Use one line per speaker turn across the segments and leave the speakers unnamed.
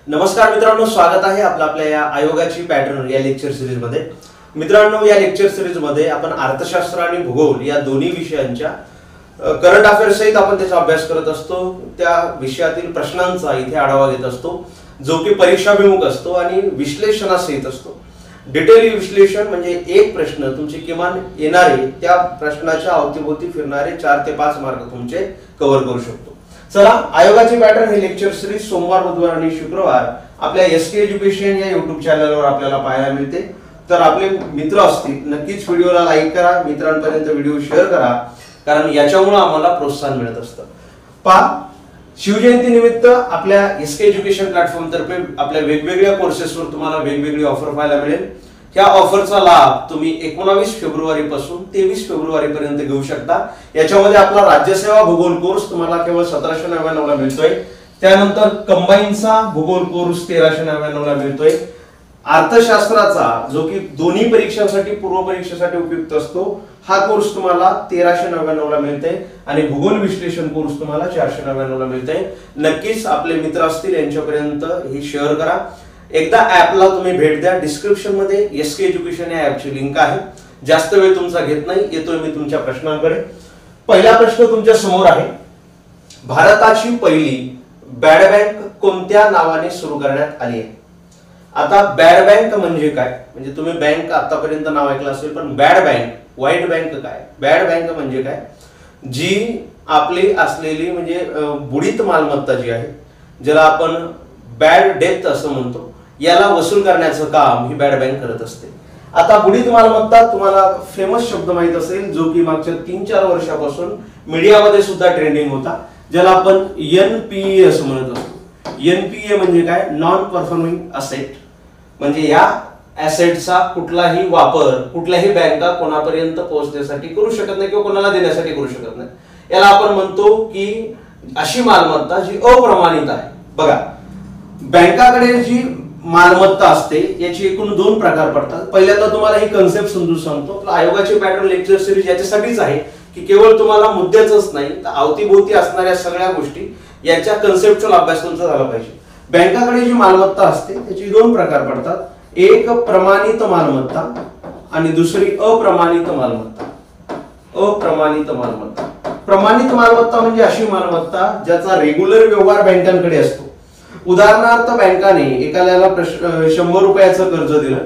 नमस्कार मित्रांनो, स्वागत आहे आपल्या या आयोगाची पॅटर्न या लेक्चर सिरीज मध्ये। मित्रांनो, या लेक्चर सिरीज मध्ये आपण अर्थशास्त्र आणि भूगोल या दोन्ही विषयांच्या करंट अफेअर्स सहित आपण त्याचा अभ्यास करत असतो। त्या विषयातील प्रश्नांचा इथे आढावा घेत असतो, जो की परीक्षाभिमुख असतो आणि विश्लेषणासहित असतो। डिटेल विश्लेषण म्हणजे एक प्रश्न तुमचे किमान येणारे त्या प्रश्नाच्या अवतीभोवती फिरणारे 4 ते 5 मार्क तुमचे कव्हर करू शकतो। चला, आयोगाची पॅटर्न हे लेक्चर सिरीज सोमवार, बुधवार आणि शुक्रवार आपल्या एसके एज्युकेशन या YouTube चॅनलवर आपल्याला पाहायला मिळते। तर आपले मित्र असतील नक्कीच व्हिडिओला लाईक करा, मित्रांपर्यंत व्हिडिओ शेअर करा, कारण याच्यामुळे आम्हाला प्रोत्साहन मिळत असतं। पहा, शिवजयंती निमित्त आपल्या एसके एज्युकेशन प्लॅटफॉर्म तर्फे आपल्या वेगवेगळ्या कोर्सेसवर तुम्हाला वेगवेगळी ऑफर पाहायला मिळेल। या ऑफरचा लाभ तुम्ही 19 फेब्रुवारी पासून 23 फेब्रुवारी पर्यंत घेऊ शकता। याच्यामध्ये आपला राज्यसेवा भूगोल कोर्स तुम्हाला केवळ 1799 ला मिळतोय। त्यानंतर कंबाईनचा भूगोल कोर्स 1399 ला मिळतोय। अर्थशास्त्राचा जो की दोन्ही परीक्षांसाठी पूर्व परीक्षेसाठी उपयुक्त असतो, हा कोर्स तुम्हाला 1399 ला मिळतोय आणि भूगोल विश्लेषण कोर्स तुम्हाला 499 ला मिळतोय। नक्कीच आपले मित्र असतील यांच्यापर्यंत हे शेअर करा। एकदा ऍपला तुम्ही भेट द्या। डिस्क्रिप्शन मध्ये एसके एज्युकेशन या ऍपची लिंक आहे। जास्त वेळ तुमचा घेत नाही, येतोय मी तुमच्या प्रश्नांकडे। पहिला प्रश्न तुमच्या समोर आहे, भारताची पहिली बॅड बँक कोणत्या नावाने सुरू करण्यात आली आहे? आता बॅड बँक म्हणजे काय? म्हणजे तुम्ही बँक आतापर्यंत नाव ऐकलं असेल, पण बॅड बँक, व्हाईट बँक काय? बॅड बँक म्हणजे काय? जी आपली असलेली म्हणजे बुडीत मालमत्ता जी आहे, ज्याला आपण बॅड डेप्थ असं म्हणतो, याला वसूल करण्याचं काम ही बॅड बँक करत असते। आता बुडीत मालमत्ता तुम्हाला फेमस शब्द माहित असेल, जो की मागच्या 3-4 वर्षापासून मीडियामध्ये सुद्धा ट्रेंडिंग होता, ज्याला आपण एनपीए असं म्हणत असतो। एनपीए म्हणजे काय? Non performing asset. म्हणजे या ऍसेटचा कुठलाही वापर कुठल्याही बँका कोणापर्यंत पोहोचण्यासाठी करू शकत नाही किंवा कोणाला देण्यासाठी करू शकत नाही। याला आपण म्हणतो की अशी मालमत्ता जी अप्रमाणित आहे। बघा, बँकाकडे जी मालमत्ता असते याची एकूण 2 प्रकार पडतात। पहिल्यांदा तुम्हाला ही कन्सेप्ट समजून सांगतो। आयोगाची पॅटर्न लेक्चर सिरीज याच्यासाठीच आहे की केवळ तुम्हाला मुद्द्याच नाही तर अवतीभोवती असणाऱ्या सगळ्या गोष्टी याच्या कन्सेप्टचा अभ्यास तुमचा झाला पाहिजे। बँकाकडे जी मालमत्ता असते त्याची 2 प्रकार पडतात, एक प्रमाणित मालमत्ता आणि दुसरी अप्रमाणित मालमत्ता। अप्रमाणित मालमत्ता, प्रमाणित मालमत्ता म्हणजे अशी मालमत्ता ज्याचा रेग्युलर व्यवहार बँकांकडे असतो। उदाहरणार्थ, बँकाने एखाद्याला 100 रुपयाचं कर्ज दिलं।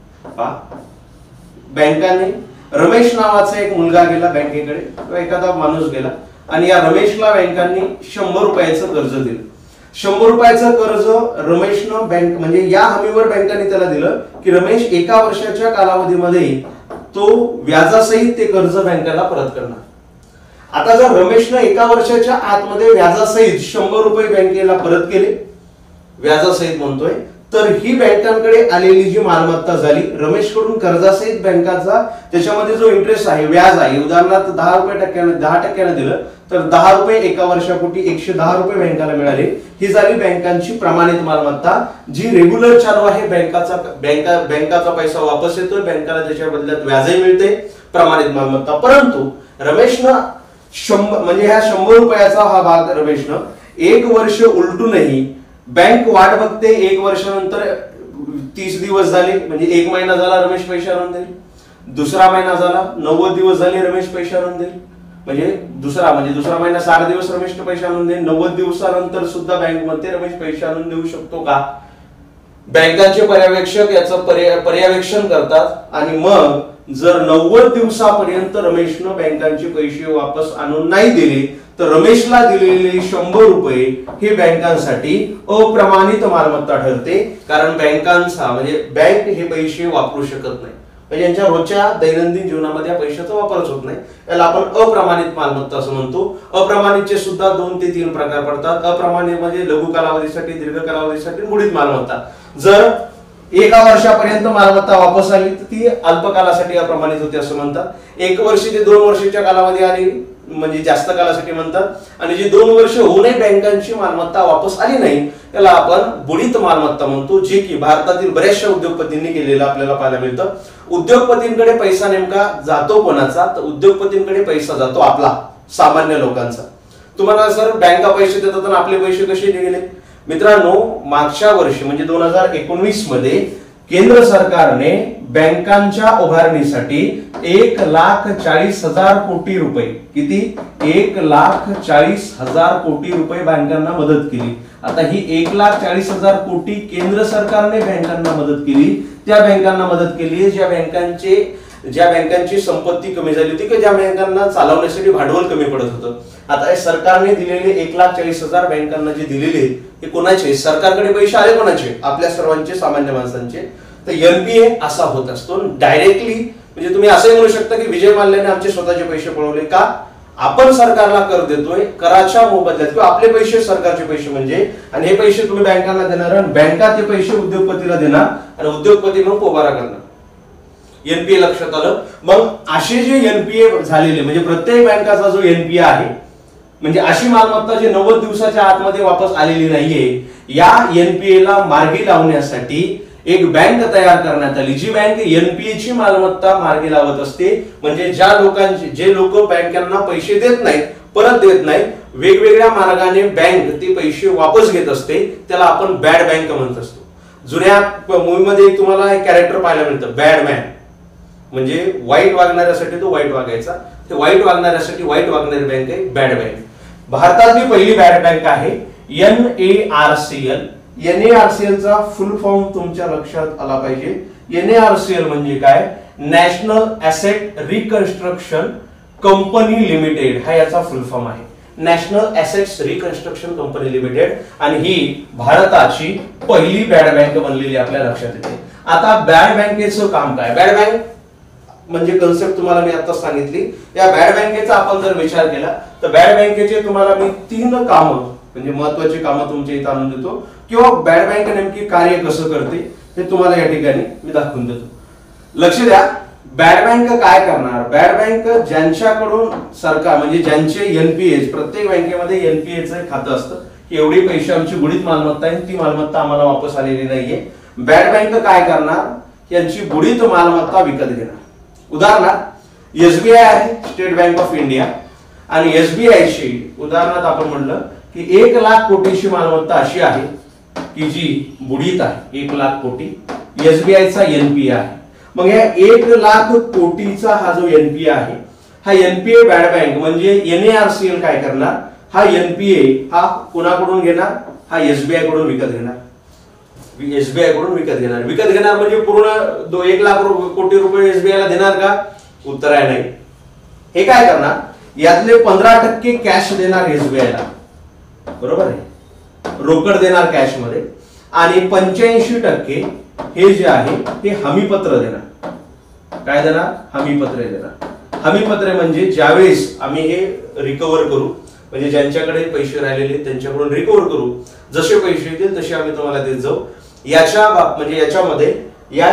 बँकाने रमेश नावाचा एक मुलगा गेला बँकेकडे किंवा एखादा माणूस गेला आणि या रमेशला बँकांनी 100 रुपयाचं कर्ज दिलं। 100 रुपयाचं कर्ज रमेशनं बँक म्हणजे या हमीवर बँकाने त्याला दिलं की रमेश 1 वर्षाच्या कालावधीमध्ये तो व्याजासहित ते कर्ज बँकेला परत करणार। आता जर रमेशनं 1 वर्षाच्या आतमध्ये व्याजासहित 100 रुपये बँकेला परत केले, व्याजासहित म्हणतोय, तर ही बँकांकडे आलेली जी मालमत्ता झाली रमेश कडून कर्जासहित बँकाचा त्याच्यामध्ये जो इंटरेस्ट आहे, व्याज आहे, उदाहरणार्थ 10% दिलं तर 10 रुपये 1 वर्षापोटी 110 रुपये बँकाला मिळाले। ही झाली बँकांची प्रमाणित मालमत्ता, जी रेग्युलर चालू आहे। बँकाचा पैसा वापस येतोय, बँकाला त्याच्या बदल्यात व्याजही मिळते, प्रमाणित मालमत्ता। परंतु रमेशनं 100 म्हणजे ह्या 100 रुपयाचा हा भाग रमेशनं 1 वर्ष उलटूनही बँक वाट बघते। 1 वर्षानंतर 30 दिवस झाले म्हणजे 1 महिना झाला, रमेश पैसे आणून देईल। दुसरा महिना झाला, 90 दिवस झाले, रमेश पैसे आणून देईल। म्हणजे दुसरा महिना 60 दिवस रमेशने पैसे आणून देईल। 90 दिवसानंतर सुद्धा बँक मध्ये रमेश पैसे आणून देऊ शकतो का? बँकांचे पर्यवेक्षक याचं पर्यवेक्षण करतात आणि मग जर 90 दिवसापर्यंत रमेशनं बँकांचे पैसे वापस आणून नाही दिले तर रमेशला दिलेले 100 रुपये हे बँकांसाठी अप्रमाणित मालमत्ता ठरते, कारण बँकांचा म्हणजे बँक हे पैसे वापरू शकत नाही। म्हणजे यांच्या रोजच्या दैनंदिन जीवनामध्ये पैशाचा वापरच होत नाही, याला आपण अप्रमाणित मालमत्ता असं म्हणतो। अप्रमाणितचे सुद्धा 2 ते 3 प्रकार पडतात। अप्रमाणित म्हणजे लघु कालावधीसाठी, दीर्घ कालावधीसाठी बुडीत मालमत्ता। जर 1 वर्षापर्यंत मालमत्ता वापस आली तर ती अल्पकालासाठी अप्रमाणित होते असं म्हणतात। 1 वर्ष ते 2 वर्षाच्या कालावधी आली म्हणजे जास्त कालासाठी म्हणतात। आणि जी 2 वर्ष होऊनही बँकांची मालमत्ता वापस आली नाही त्याला आपण बुडीत मालमत्ता म्हणतो, जे की भारतातील बऱ्याचशा उद्योगपतींनी केलेलं आपल्याला पाहायला मिळतं। उद्योगपतींकडे पैसा नेमका जातो कोणाचा? तर उद्योगपतींकडे पैसा जातो आपला, सामान्य लोकांचा। तुम्हाला जर बँका पैसे देतात आणि आपले पैसे कसे गेले? मित्रांनो, मागच्या वर्षी म्हणजे 2019 मध्ये केंद्र सरकारने बँकांच्या उभारणीसाठी 1,40,000 कोटी रुपये, किती 1,40,000 कोटी रुपये बँकांना मदत केली। आता ही 1,40,000 कोटी केंद्र सरकारने बँकांना मदत केली, त्या बँकांना मदत केली ज्या बँकांची संपत्ती कमी झाली होती, की ज्या बँकांना चालवण्यासाठी भांडवल कमी पडत होतं। आता हे सरकारने दिलेले 1,40,000 बँकांना जे दिलेले हे कोणाचे? सरकारकडे पैसे आले कोणाचे? आपल्या सर्वांचे, सामान्य माणसांचे। तर एनपीए असा होत असतो डायरेक्टली, म्हणजे तुम्ही असंही म्हणू शकता की विजय माल्याने आमचे स्वतःचे पैसे पळवले का? आपण सरकारला कर देतोय, कराच्या मोबदल्यात किंवा आपले पैसे सरकारचे पैसे म्हणजे, आणि हे पैसे तुम्ही बँकांना देणार आणि बँका ते पैसे उद्योगपतीला देणार आणि उद्योगपती मग पोबारा करणार। एनपीए लक्षात आलं? मग असे जे एनपीए झालेले म्हणजे प्रत्येक बँकाचा जो एनपीए आहे, म्हणजे अशी मालमत्ता जी 90 दिवसाच्या आतमध्ये वापस आलेली नाहीये, या एनपीए ला मार्गी लावण्यासाठी एक बँक तयार करण्यात आली, जी बँक एनपीए ची मालमत्ता मार्गी लावत असते। म्हणजे जे लोक बँकांना पैसे देत नाहीत, परत देत नाहीत, वेगवेगळ्या मार्गाने बँक ते पैसे वापस घेत असते, त्याला आपण बॅड बँक म्हणत असतो। जुन्या मूवीमध्ये तुम्हाला एक कॅरेक्टर पाहायला मिळतं, बॅडमॅन, म्हणजे वाईट वागणाऱ्यासाठी तो वाईट वागायचा, ते वाईट वागणाऱ्यासाठी वाईट वागणारी बँक आहे बॅड बँक। भारतातली पहिली बॅड बँक आहे NARCL। NARCL चा फुल फॉर्म तुमच्या लक्षात आला पाहिजे। NARCL म्हणजे काय? National asset reconstruction company limited, हा याचा फुल फॉर्म आहे, national assets reconstruction company limited. आणि ही भारताची पहिली बॅड बँक बनलेली आपल्या लक्षात येते। आता बॅड बँकेचं काम काय? बॅड बँक म्हणजे कन्सेप्ट तुम्हाला मी आता सांगितली। या बॅड बँकेचा आपण जर विचार केला तर बॅड बँकेचे तुम्हाला मी 3 कामं म्हणजे महत्त्वाची कामं तुमच्या इथे आणून देतो, किंवा बॅड बँक नेमकी कार्य कसं करते हे तुम्हाला या ठिकाणी मी दाखवून देतो। लक्ष द्या, बॅड बँक काय करणार? बॅड बँक ज्यांच्याकडून सरकार म्हणजे ज्यांचे एनपीए, प्रत्येक बँकेमध्ये एनपीएचं खातं असतं की एवढी पैसे आमची बुडीत मालमत्ता आहे, ती मालमत्ता आम्हाला वापस आलेली नाहीये। बॅड बँक काय करणार? यांची बुडीत मालमत्ता विकत घेणार। उदाहरणार्थ एसबीआय आहे, स्टेट बँक ऑफ इंडिया, आणि एसबीआय ची उदाहरणार्थ आपण म्हणलं की 1,00,000 कोटीची मालमत्ता अशी आहे की जी बुडीत आहे, 1,00,000 कोटी एसबीआयचा एनपीए आहे। मग या 1,00,000 कोटीचा हा जो एनपीए आहे, हा एनपीए बॅड बँक म्हणजे NARCL काय करणार? हा एनपीए हा कोणाकडून घेणार? हा एसबीआय कडून विकत घेणार। एसबीआय कडून विकत घेणार म्हणजे पूर्ण 1,00,000 कोटी रुपये एसबीआय ला देणार का? उत्तर आहे नाही। हे काय करणार? यातले 15% कॅश देणार एसबीआय ला, बरोबर आहे, रोकड देणार कॅश मध्ये, आणि 85% हे जे आहे ते हमीपत्र देणार। काय देणार? हमीपत्र देणार। हमीपत्र म्हणजे ज्यावेळेस आम्ही हे रिकव्हर करू, म्हणजे ज्यांच्याकडे पैसे राहिलेले त्यांच्याकडून रिकव्हर करू, जसे पैसे येतील तसे आम्ही तुम्हाला देत जाऊ। याच्यामध्ये या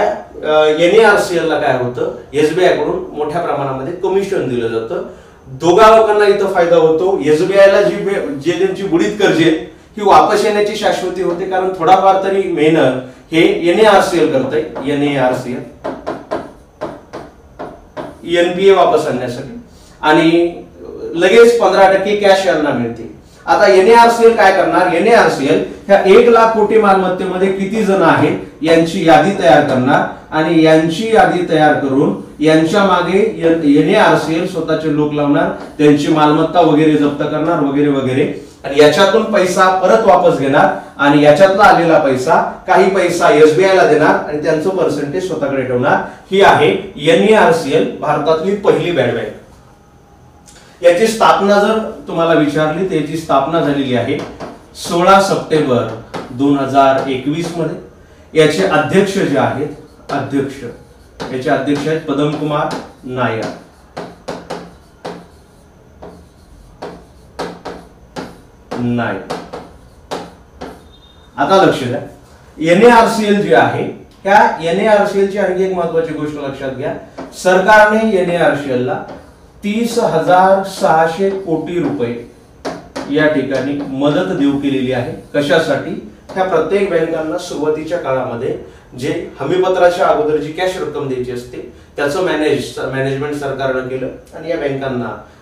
NARCL ला काय होतं? एसबीआय कडून मोठ्या प्रमाणामध्ये कमिशन दिलं जातं। दोघा लोकांना इथं फायदा होतो। एसबीआय ला जी त्यांची बुडीत कर्जे ही वापस येण्याची शाश्वती होते, कारण थोडाफार तरी मेहनत हे NARCL करतंय, NARCL एनपीए वापस आणण्यासाठी, आणि लगेच 15% कॅश यांना मिळते। आता NARCL काय करणार? NARCL ह्या 1,00,000 कोटी मालमत्तेमध्ये किती जण आहेत यांची यादी तयार करणार, आणि यांची यादी तयार करून यांच्या मागे NARCL स्वतःचे लोक लावणार, त्यांची मालमत्ता वगैरे जप्त करणार वगैरे वगैरे, आणि याच्यातून पैसा परत वापस घेणार, आणि याच्यातला आलेला पैसा काही पैसा एसबीआय ला देणार आणि त्यांचं पर्सेंटेज स्वतःकडे ठेवणार। ही आहे NARCL, भारतातली पहिली बॅड बँक। याची स्थापना जर तुम्हाला विचारली तर याची स्थापना झालेली आहे 16 सप्टेंबर 2021 मध्ये। याचे अध्यक्ष जे आहेत, याचे अध्यक्ष आहेत पदम कुमार नायर। आता लक्ष द्या, NARCL जे आहे, ह्या NARCL ची आणखी एक महत्त्वाची गोष्ट लक्षात घ्या, सरकारने NARCL ला 30,600 कोटी रुपये या ठिकाणी मदत देऊ केलेली आहे। कशासाठी? ह्या प्रत्येक बँकांना सुरुवातीच्या काळामध्ये जे हमीपत्राच्या अगोदर जी कॅश रक्कम द्यायची असते त्याचं मॅनेजमेंट सरकारने केलं, आणि या बँकांना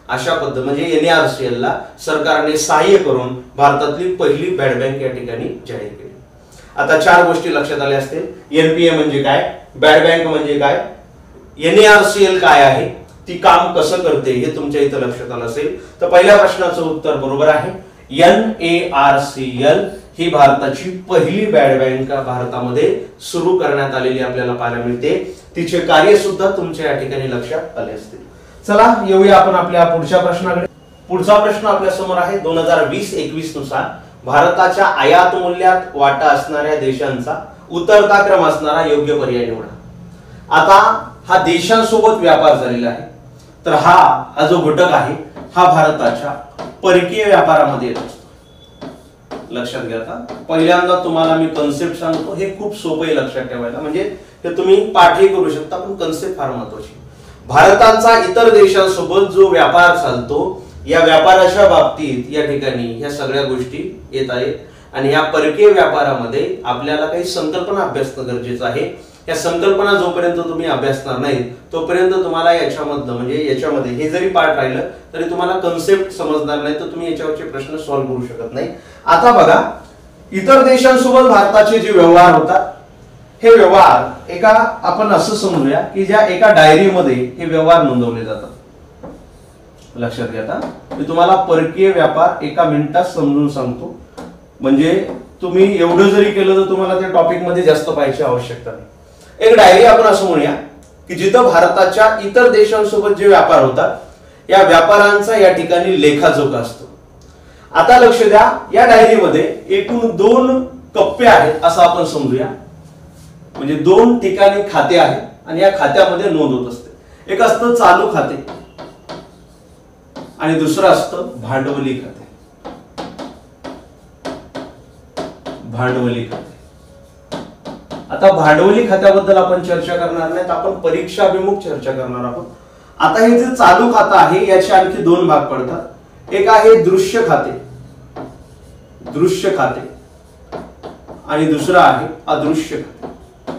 अशा पद्धत म्हणजे NARCL ला सरकारने सहाय्य करून भारतातली पहिली बॅड बँक या ठिकाणी जाहीर केली. आता 4 गोष्टी लक्षात आल्या असतील. NPA म्हणजे काय, बॅड बँक म्हणजे काय, NARCL काय आहे, ती काम कसं करते हे तुमच्या इथं लक्षात आलं असेल. तर पहिल्या प्रश्नाचं उत्तर बरोबर आहे. NARCL ही भारताची पहिली बॅड बँक भारतामध्ये सुरू करण्यात आलेली आपल्याला पाहायला मिळते. तिचे कार्य सुद्धा तुमच्या या ठिकाणी लक्षात आले असतील. चला येऊया आपण आपल्या पुढच्या प्रश्नाकडे. पुढचा प्रश्न आपल्या समोर आहे. 2020-21 नुसार भारताच्या आयात मूल्यात वाटा असणाऱ्या देशांचा उतरता क्रम असणारा योग्य पर्याय निवडा. आता हा देशांसोबत व्यापार झालेला आहे, तर हा जो घटक आहे हा भारताच्या परकीय व्यापारामध्ये येतो. लक्षात घ्या. पहिल्यांदा तुम्हाला मी कन्सेप्ट सांगतो, हे खूप सोपं आहे लक्षात ठेवायला, म्हणजे हे तुम्ही पाठही करू शकता, पण कन्सेप्ट फार महत्वाची. भारताचा इतर देशांसोबत जो व्यापार चालतो, या व्यापाराच्या बाबतीत या ठिकाणी ह्या सगळ्या गोष्टी येत आहेत. आणि या परकीय व्यापारामध्ये आपल्याला काही संकल्पना अभ्यासणं गरजेचं आहे. या संकल्पना जोपर्यंत तुम्ही अभ्यासणार नाही तोपर्यंत तुम्हाला याच्यामधलं म्हणजे याच्यामध्ये हे जरी पार्ट राहिलं तरी तुम्हाला कन्सेप्ट समजणार नाही, तर तुम्ही याच्यावरचे प्रश्न सॉल्व्ह करू शकत नाही. आता बघा, इतर देशांसोबत भारताचे जे व्यवहार होतात, हे व्यवहार एका आपण असं समजूया की ज्या एका डायरीमध्ये हे व्यवहार नोंदवले जातात. लक्षात घ्या. आता मी तुम्हाला परकीय व्यापार एका मिनिटात समजून सांगतो, म्हणजे तुम्ही एवढं जरी केलं तर तुम्हाला त्या टॉपिक मध्ये जास्त पाहायची आवश्यकता नाही. एक डायरी आपण असं म्हणूया की जिथं भारताच्या इतर देशांसोबत जे व्यापार होतात, या व्यापारांचा या ठिकाणी लेखाजोखा असतो. आता लक्ष द्या, या डायरीमध्ये एकूण 2 कप्पे आहेत असं आपण समजूया. म्हणजे 2 ठिकाणी खाते आहेत आणि या खात्यामध्ये नोंद होत असते. एक असतं चालू खाते आणि दुसरं असतं भांडवली खाते. भांडवली खाते. आता भांडवली खात्याबद्दल आपण चर्चा करणार नाहीत, आपण परीक्षाभिमुख चर्चा करणार आहोत. आता हे जे चालू खातं आहे याचे आणखी 2 भाग पडतात. एक आहे दृश्य खाते, दृश्य खाते, आणि दुसरं आहे अदृश्य खाते.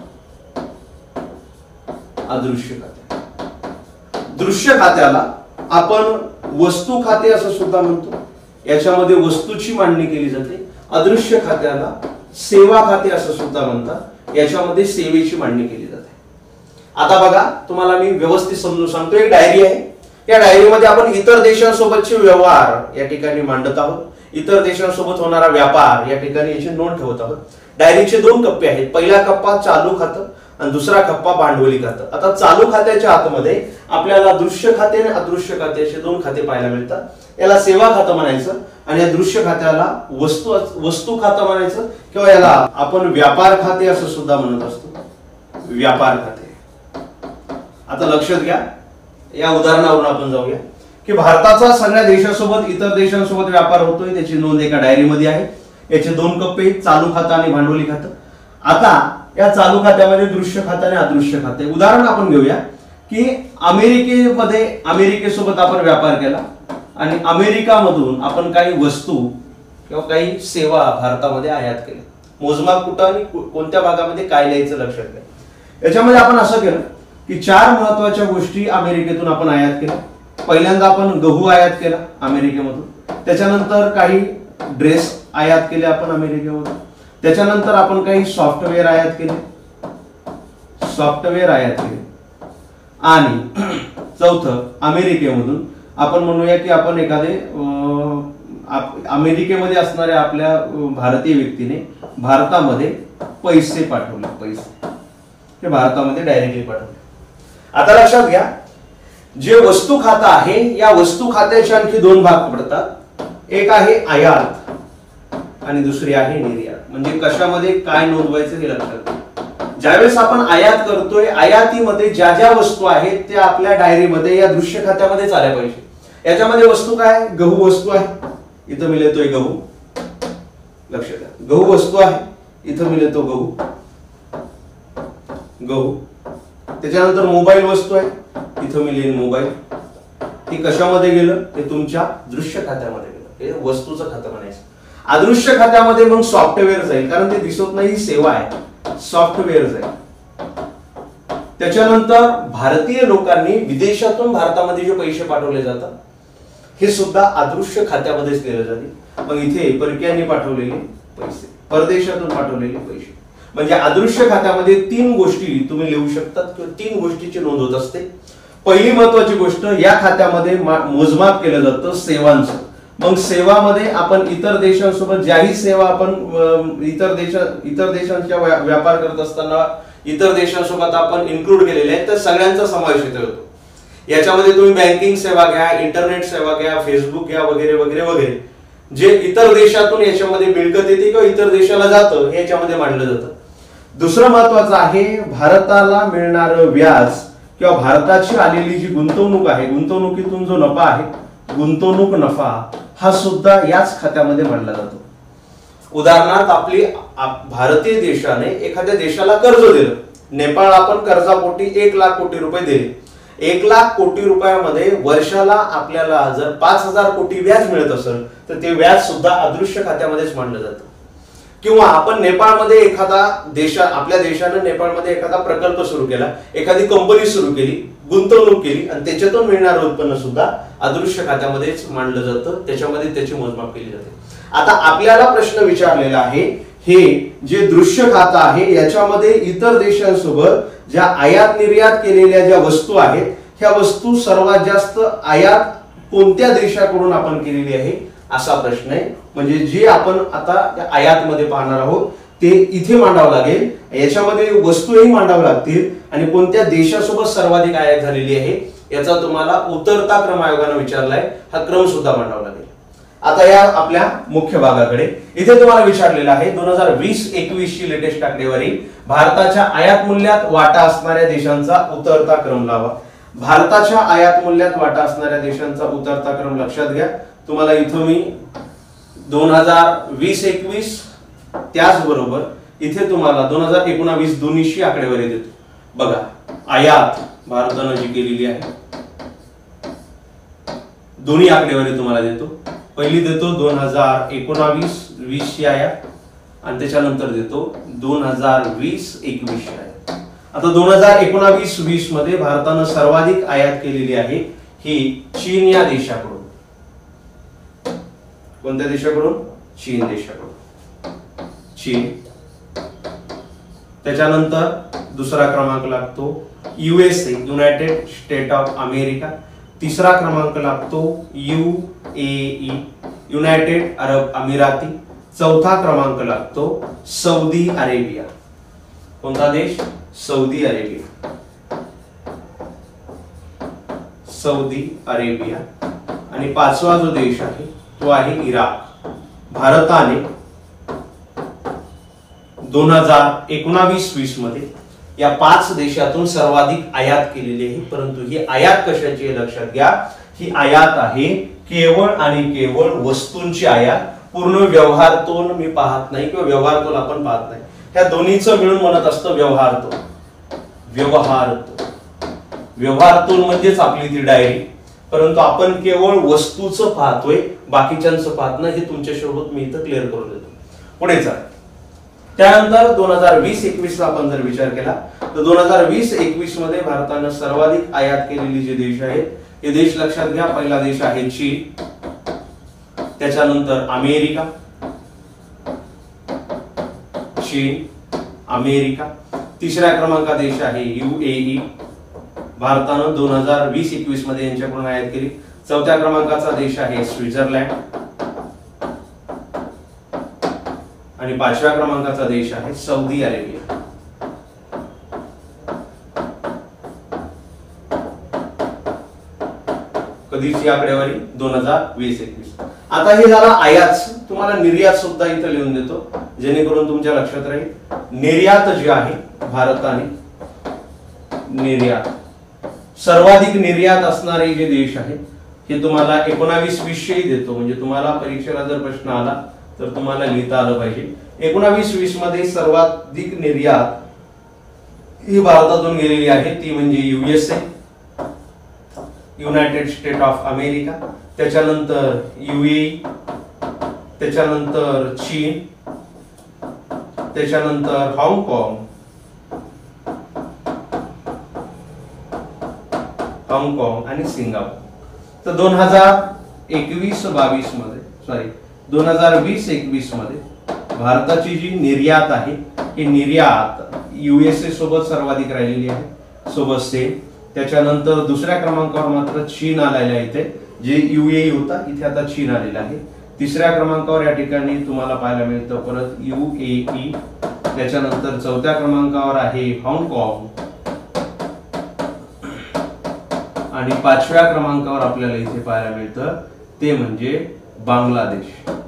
अदृश्य खाते. दृश्य खात्याला आपण वस्तू खाते असं सुद्धा म्हणतो, याच्यामध्ये वस्तूची मांडणी केली जाते. अदृश्य खात्याला सेवा खाते असं सुद्धा म्हणतात, याच्यामध्ये सेवेची मांडणी केली जाते. आता बघा, तुम्हाला मी व्यवस्थित समजून सांगतो. एक डायरी आहे, या डायरीमध्ये आपण इतर देशांसोबतचे व्यवहार या ठिकाणी मांडत आहोत. इतर देशांसोबत होणारा व्यापार या ठिकाणी याची नोंद ठेवत आहोत. डायरीचे 2 कप्पे आहेत. पहिला कप्पा चालू खातं आणि दुसरा कप्पा भांडवली खातं. आता चालू खात्याच्या आतमध्ये आपल्याला दृश्य खाते आणि अदृश्य खाते असे 2 खाते पाहायला मिळतात. याला सेवा खातं म्हणायचं आणि या दृश्य खात्याला वस्तू खातं म्हणायचं, किंवा याला आपण व्यापार खाते असं सुद्धा म्हणत असतो. व्यापार खाते. आता लक्षात घ्या, या उदाहरणावरून आपण जाऊया की भारताचा सगळ्या देशांसोबत इतर देशांसोबत व्यापार होतोय, त्याची नोंद एका डायरीमध्ये आहे. याचे 2 कप्पे, चालू खातं आणि भांडवली खातं. आता या चालू खात्यामध्ये दृश्य खातं आणि अदृश्य खाते. उदाहरण आपण घेऊया की अमेरिकेसोबत आपण व्यापार केला आणि अमेरिकामधून आपण काही वस्तू किंवा काही सेवा भारतामध्ये आयात केल्या. मोजमाप कुठं आणि कोणत्या भागामध्ये काय लिहायचं लक्षात घ्या. याच्यामध्ये आपण असं केलं की 4 महत्वाच्या गोष्टी अमेरिकेतून आपण आयात केल्या. पहिल्यांदा आपण गहू आयात केला अमेरिकेमधून, त्याच्यानंतर काही ड्रेस आयात केले आपण अमेरिकेमधून, त्याच्यानंतर आपण काही सॉफ्टवेअर आयात केले, आणि चौथं अमेरिकेमधून आपण म्हणूया की आपण एखादे अमेरिकेमध्ये असणाऱ्या आपल्या भारतीय व्यक्तीने भारतामध्ये पैसे पाठवले, पैसे हे भारतामध्ये डायरेक्टली पाठवले. आता लक्षात घ्या, जे वस्तू खातं आहे या वस्तू खात्याचे आणखी 2 भाग पडतात. एक आहे आयात आणि दुसरी आहे निर्यात. म्हणजे कशामध्ये काय नोंदवायचं हे लक्षात घ्या. ज्यावेळेस आपण आयात करतोय, आयातीमध्ये ज्या ज्या वस्तू आहेत त्या आपल्या डायरीमध्ये या दृश्य खात्यामध्येच आल्या पाहिजे. याच्यामध्ये वस्तू काय, गहू वस्तू आहे, इथं मी लिहितोय गहू. लक्षात घ्या, गहू वस्तू आहे, इथं मी लिहितो गहू. त्याच्यानंतर मोबाईल वस्तू आहे, इथं मी लिहिन मोबाईल. हे कशामध्ये गेलं, ते तुमच्या दृश्य खात्यामध्ये गेलं, हे वस्तूचं खातं म्हणायचं. अदृश्य खात्यामध्ये मग सॉफ्टवेअर जाईल, कारण ते दिसत नाही, ही सेवा आहे, सॉफ्टवेअर जाईल. त्याच्यानंतर भारतीय लोकांनी विदेशातून भारतामध्ये जे पैसे पाठवले जातात हे सुद्धा अदृश्य खात्यामध्येच दिले जाते. मग इथे परकीयांनी पाठवलेले पैसे, परदेशातून पाठवलेले पैसे, म्हणजे अदृश्य खात्यामध्ये 3 गोष्टी तुम्ही लिहू शकतात किंवा 3 गोष्टीची नोंद होत असते. पहिली महत्वाची गोष्ट, या खात्यामध्ये मोजमाप केलं जातं सेवांचं. मग सेवामध्ये आपण इतर देशांसोबत ज्याही सेवा आपण इतर देशांच्या व्यापार करत असताना इतर देशांसोबत आपण इन्क्लूड केलेले आहेत, तर सगळ्यांचा समावेश इथे होतो. याच्यामध्ये तुम्ही बँकिंग सेवा घ्या, इंटरनेट सेवा घ्या, फेसबुक घ्या, वगैरे वगैरे वगैरे, जे इतर देशातून याच्यामध्ये मिळकत येते किंवा इतर देशाला जातं हे याच्यामध्ये मांडलं जातं. दुसरं महत्वाचं आहे, भारताला मिळणारं व्याज किंवा भारताची आलेली जी गुंतवणूक आहे, गुंतवणुकीतून जो नफा आहे, गुंतवणूक नफा हा सुद्धा याच खात्यामध्ये मांडला जातो. उदाहरणार्थ आपली भारतीय देशाने एखाद्या देशाला कर्ज दिलं, नेपाळ आपण कर्जापोटी 1 लाख कोटी रुपये दिले. 1 लाख कोटी रुपयामध्ये वर्षाला आपल्याला जर 5,000 कोटी व्याज मिळत असेल तर ते व्याज सुद्धा अदृश्य खात्यामध्येच मांडलं जातं. किंवा आपण नेपाळमध्ये आपल्या देशाने नेपाळमध्ये एखादा प्रकल्प सुरू केला, एखादी कंपनी सुरू केली, गुंतवणूक केली आणि त्याच्यातून मिळणारं उत्पन्न सुद्धा अदृश्य खात्यामध्येच मांडलं जातं, त्याच्यामध्ये त्याची मोजमाप केली जाते. आता आपल्याला प्रश्न विचारलेला आहे, हे जे दृश्य खातं आहे याच्यामध्ये इतर देशांसोबत ज्या आयात निर्यात केलेल्या ज्या वस्तू आहेत, ह्या वस्तू सर्वात जास्त आयात कोणत्या देशाकडून आपण केलेली आहे असा प्रश्न आहे. म्हणजे जे आपण आता आयातमध्ये पाहणार आहोत ते इथे मांडावं लागेल, याच्यामध्ये वस्तूही मांडावं लागतील आणि कोणत्या देशासोबत सर्वाधिक आयात झालेली आहे याचा तुम्हाला उतरता क्रम आयोगाने विचारलाय, हा क्रम सुद्धा मांडावा लागेल. आता या आपल्या मुख्य भागाकडे, इथे तुम्हाला विचारलेलं आहे 2020-21 ची लेटेस्ट आकडेवारी, भारताच्या आयात मूल्यात वाटा असणाऱ्या देशांचा उतरता क्रम लावा. भारताच्या आयात मूल्यात वाटा असणाऱ्या देशांचा उतरता क्रम लक्षात घ्या. तुम्हाला इथं मी 2020-21 त्याचबरोबर इथे तुम्हाला 2019 दोन्हीची आकडेवारी देतो. बघा, आयात भारतानं जी केलेली आहे दोन्ही आकडेवारी तुम्हाला देतो. पहिली देतो 2019-20 ची आयात आणि त्याच्यानंतर देतो 2020-21 ची आयात. आता 2019-20 मध्ये भारतानं सर्वाधिक आयात केलेली आहे ही चीन या देशाकडून. कोणत्या देशाकडून? चीन देशाकडून. चीन. त्याच्यानंतर दुसरा क्रमांक लागतो USA, united state of America. तिसरा क्रमांक लागतो UAE, युनायटेड अरब अमिराती. चौथा क्रमांक लागतो सौदी अरेबिया. कोणता देश? Saudi Arabia. Saudi Arabia. आणि पाचवा जो देश आहे तो आहे इराक. भारताने 2019-20 मध्ये या 5 देशातून सर्वाधिक आयात केलेली आहे. परंतु ही आयात कशाची आहे लक्षात घ्या, ही आयात आहे केवळ आणि केवळ वस्तूंची आयात. पूर्ण व्यवहार तोल मी पाहत नाही किंवा व्यवहार तोल आपण पाहत नाही, ह्या दोन्हीचं मिळून म्हणत असतं व्यवहार तोल. व्यवहार तोल, व्यवहार तोल म्हणजेच आपली ती डायरी. परंतु आपण केवळ वस्तूचं पाहतोय, बाकीच्यांचं पाहत नाही, हे तुमच्यासोबत मी इथं क्लिअर करून देतो. पुढे चला. त्यानंतर 2020-21 ला आपण जर विचार केला तर 2020-21 मध्ये भारतानं सर्वाधिक आयात केलेली जे देश आहेत हे देश लक्षात घ्या. पहिला देश आहे चीन, त्याच्यानंतर अमेरिका, चीन, अमेरिका. तिसऱ्या क्रमांका देश आहे UAE. भारतानं 2020-21 मध्ये यांच्याकडून आयात केली. चौथ्या क्रमांकाचा देश आहे स्वित्झर्लंड आणि 5व्या क्रमांकाचा देश आहे सौदी अरेबिया. कधीची आकडेवारी? 2020-21. आता हे झाला आयात. तुम्हाला निर्यात सुद्धा इथं लिहून देतो जेणेकरून तुमच्या लक्षात राहील. निर्यात जी आहे भारताने, निर्यात सर्वाधिक निर्यात असणारे जे देश आहेत हे तुम्हाला 19-20 देतो. म्हणजे तुम्हाला परीक्षेला जर प्रश्न आला तर तुम्हाला लिहिता आलं पाहिजे. 19-20 मध्ये सर्वाधिक निर्यात ही भारतातून गेलेली आहे, ती म्हणजे USA, united state of America, त्याच्यानंतर UAE, त्याच्यानंतर चीन, त्याच्यानंतर हाँगकाँग, आणि सिंगापूर. तर 2021-22 मध्ये सॉरी 2020-21 मध्ये भारताची जी निर्यात आहे ही निर्यात USA सोबत सर्वाधिक राहिलेली आहे, सोबत सेम. त्याच्यानंतर दुसऱ्या क्रमांकावर मात्र चीन आलेला आहे इथे, जे UAE होता इथे आता चीन आलेला आहे. तिसऱ्या क्रमांकावर या ठिकाणी तुम्हाला पाहायला मिळतं परत UAE. त्याच्यानंतर चौथ्या क्रमांकावर आहे हाँगकाँग आणि पाचव्या क्रमांकावर आपल्याला इथे पाहायला मिळतं ते म्हणजे बांगलादेश.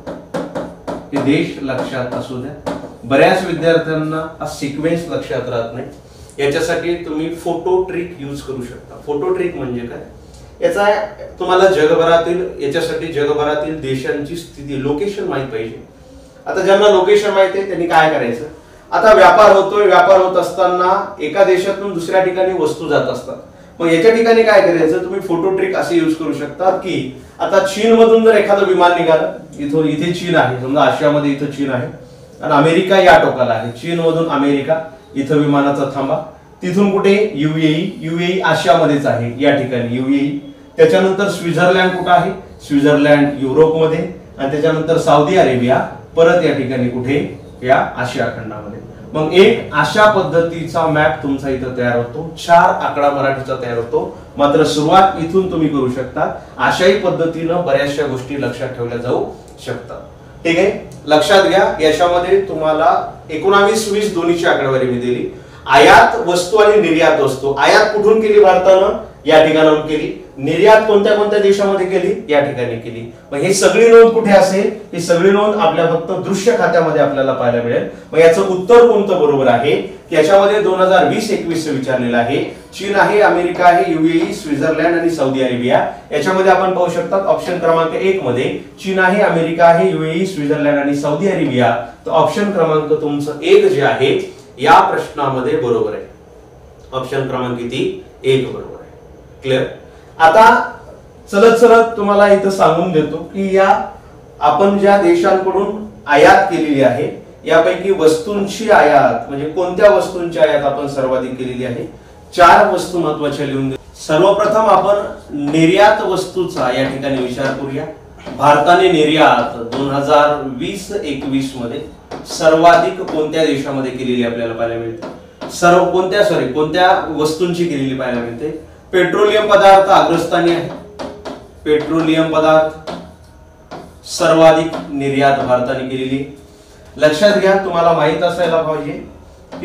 हे देश लक्षात असू द्या. बऱ्याच विद्यार्थ्यांना हा सिक्वेन्स लक्षात राहत नाही, याच्यासाठी तुम्ही फोटो ट्रिक यूज करू शकता. फोटो ट्रिक म्हणजे काय, याचा तुम्हाला जगभरातील याच्यासाठी जगभरातील देशांची स्थिती लोकेशन माहित पाहिजे. आता ज्यांना लोकेशन माहिती आहे त्यांनी काय करायचं, आता व्यापार होतोय, व्यापार होत असताना एका देशातून दुसऱ्या ठिकाणी वस्तू जात असतात. मग याच्या ठिकाणी काय करायचं, तुम्ही फोटो ट्रिक असे यूज करू शकता की आता चीन मधून जर एखादं विमान निघालं, इथे चीन आहे, समजा आशियामध्ये इथं चीन आहे आणि अमेरिका या टोकाला आहे, चीन मधून अमेरिका, इथं विमानाचा थांबा, तिथून कुठे UAE आशियामध्येच आहे या ठिकाणी UAE. त्याच्यानंतर स्वित्झर्लंड कुठे आहे, स्वित्झर्लंड युरोपमध्ये, आणि त्याच्यानंतर सौदी अरेबिया परत या ठिकाणी कुठे, या आशिया खंडामध्ये. मग एक अशा पद्धतीचा मॅप तुमचा इथं तयार होतो, 4 आकडा मराठीचा तयार होतो. मात्र सुरुवात इथून तुम्ही करू शकता. अशाही पद्धतीनं बऱ्याचशा गोष्टी लक्षात ठेवल्या जाऊ शकतात. ठीक आहे, लक्षात घ्या. याच्यामध्ये तुम्हाला 19-20 दोन्हीची आकडेवारी मी दिली. आयात वस्तू आणि निर्यात वस्तू, आयात कुठून केली भारतानं, या ठिकाणाहून केली. निर्यात कोणत्या कोणत्या देशामध्ये केली, या ठिकाणी केली. मग ही सगळी नोंद कुठे असेल, ही सगळी नोंद आपल्या फक्त दृश्य खात्यामध्ये आपल्याला पाहायला मिळेल. मग याचं उत्तर कोणतं बरोबर आहे, याच्यामध्ये 2020-21 विचारलेलं आहे. चीन आहे, अमेरिका आहे, UAE, स्वित्झर्लंड आणि सौदी अरेबिया. याच्यामध्ये आपण पाहू शकता ऑप्शन क्रमांक 1 मध्ये चीन आहे, अमेरिका आहे, UAE, स्वित्झर्लंड आणि सौदी अरेबिया. तर ऑप्शन क्रमांक तुमचं 1 जे आहे या प्रश्नामध्ये बरोबर आहे. ऑप्शन क्रमांक किती, 1 बरोबर आहे. क्लिअर. आता चलत तुम्हाला इथं सांगून देतो की या आपण ज्या देशांकडून आयात केलेली आहे यापैकी वस्तूंची आयात म्हणजे कोणत्या वस्तूंची आयात आपण सर्वाधिक केलेली आहे. 4 वस्तू महत्वाच्या लिहून दे. सर्वप्रथम आपण निर्यात वस्तूचा या ठिकाणी विचार करूया. भारताने निर्यात 2020-21 मध्ये सर्वाधिक कोणत्या देशामध्ये केलेली आपल्याला पाहायला मिळते. कोणत्या वस्तूंची केलेली पाहायला मिळते. पेट्रोलियम पदार्थ अग्रस्थानी आहे. पेट्रोलियम पदार्थ सर्वाधिक निर्यात भारताने केलेली. लक्षात घ्या, तुम्हाला माहित असायला पाहिजे की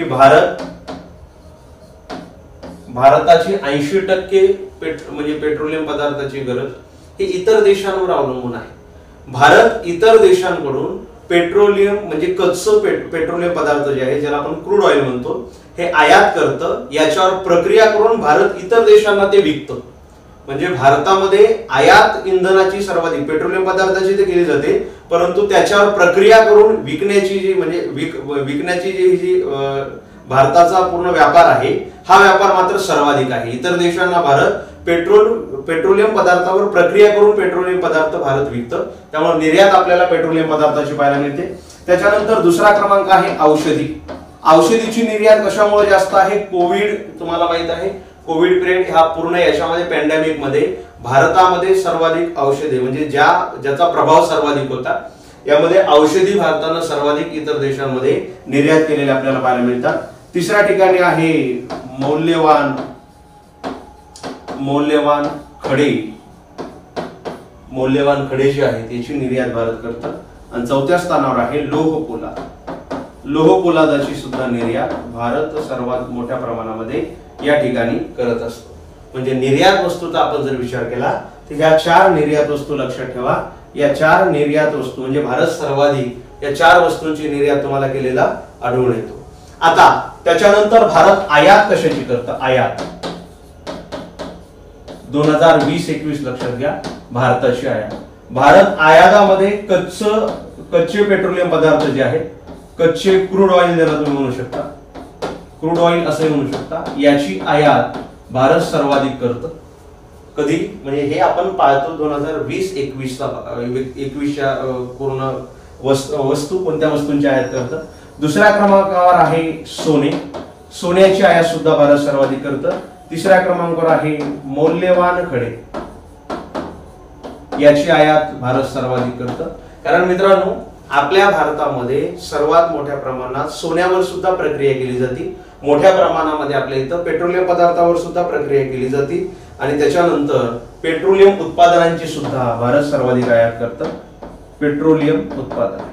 भारताची 80% म्हणजे पेट्रोलियम पदार्थाची गरज ही इतर देशांवर अवलंबून आहे. भारत इतर देशांकडून पेट्रोलियम म्हणजे कच्चं पेट्रोलियम पदार्थ जे आहे ज्याला आपण क्रूड ऑइल म्हणतो हे आयात करतं. याच्यावर प्रक्रिया करून भारत इतर देशांना ते विकतं. म्हणजे भारतामध्ये आयात इंधनाची सर्वाधिक पेट्रोलियम पदार्थाची ते केली जाते, परंतु त्याच्यावर प्रक्रिया करून विकण्याची जी म्हणजे विकण्याची जी भारताचा पूर्ण व्यापार आहे हा व्यापार मात्र सर्वाधिक आहे. इतर देशांना भारत पेट्रोलियम पदार्थावर प्रक्रिया करून पेट्रोलियम पदार्थ भारत विकतं. त्यामुळे निर्यात आपल्याला पेट्रोलियम पदार्थाची पाहायला मिळते. त्याच्यानंतर दुसरा क्रमांक आहे औषधी. औषधीची निर्यात कशामुळे जास्त आहे. कोविड तुम्हाला माहित आहे, कोविड पिरियड हा पूर्ण याच्यामध्ये पॅन्डेमिक मध्ये भारतामध्ये सर्वाधिक औषधे म्हणजे ज्याचा प्रभाव सर्वाधिक होता यामध्ये औषधी भारतानं सर्वाधिक इतर देशांमध्ये निर्यात केलेले आपल्याला पाहायला मिळतात. तिसऱ्या ठिकाणी आहे मौल्यवान खडे जे आहे त्याची निर्यात भारत करतात. आणि चौथ्या स्थानावर आहे लोह पोलादाची सुद्धा निर्यात भारत सर्वात मोठ्या प्रमाणामध्ये या ठिकाणी करत असतो. म्हणजे निर्यात वस्तूचा आपण जर विचार केला तर या 4 निर्यात वस्तू लक्षात ठेवा. या 4 निर्यात वस्तू म्हणजे भारत सर्वाधिक या 4 वस्तूंची निर्यात तुम्हाला केलेला आढळून येतो. आता त्याच्यानंतर भारत आयात कशाची करतं. आयात 2020-21 लक्षात घ्या. भारताची आयात, भारत आयातामध्ये कच्चे पेट्रोलियम पदार्थ जे आहेत, कच्चे क्रूड ऑइल ज्याला तुम्ही म्हणू शकता, क्रूड ऑइल असे म्हणू शकता, याची आयात भारत सर्वाधिक करतं. कधी म्हणजे हे आपण पाहतो 2020-21च्या पूर्ण वस्तू कोणत्या वस्तूंची आयात करतं. दुसऱ्या क्रमांकावर आहे सोन्याची आयात सुद्धा भारत सर्वाधिक करतं. तिसऱ्या क्रमांकावर आहे मौल्यवान खडे. याची आयात भारत सर्वाधिक करतं. कारण मित्रांनो, आपल्या भारतामध्ये सर्वात मोठ्या प्रमाणात सोन्यावर सुद्धा प्रक्रिया केली जाते, मोठ्या प्रमाणामध्ये आपल्या इथं पेट्रोलियम पदार्थावर सुद्धा प्रक्रिया केली जाते आणि त्याच्यानंतर पेट्रोलियम उत्पादनांची सुद्धा भारत सर्वाधिक आयात करतं. पेट्रोलियम उत्पादन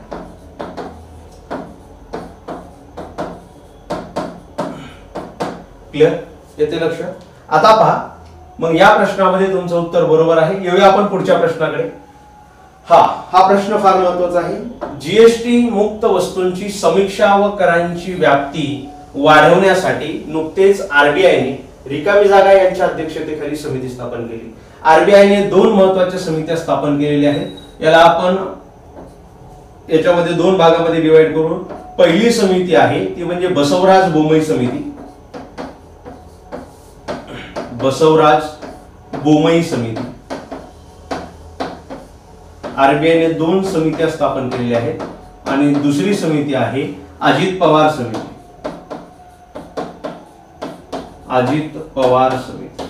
क्लिअर, येते लक्षात. आता पहा, मग या प्रश्नामध्ये तुमचं उत्तर बरोबर आहे. येऊया आपण पुढच्या प्रश्नाकडे. हा प्रश्न फार महत्वाचा आहे. जीएसटी मुक्त वस्तूंची समीक्षा व करांची व्याप्ती वाढवण्यासाठी नुकतेच आरबीआयने रिकामी जागा यांच्या अध्यक्षतेखाली समिती स्थापन केली. आरबीआयने 2 महत्वाच्या समित्या स्थापन केलेल्या आहेत. याला आपण याच्यामध्ये 2 भागामध्ये डिवाइड करू. पहिली समिती आहे ती म्हणजे बसवराज बोमई समिती. बसवराज बोमई समिती. आरबीआयने 2 समित्या स्थापन केलेल्या आहेत आणि दुसरी समिती आहे अजित पवार समिती. अजित पवार समिती.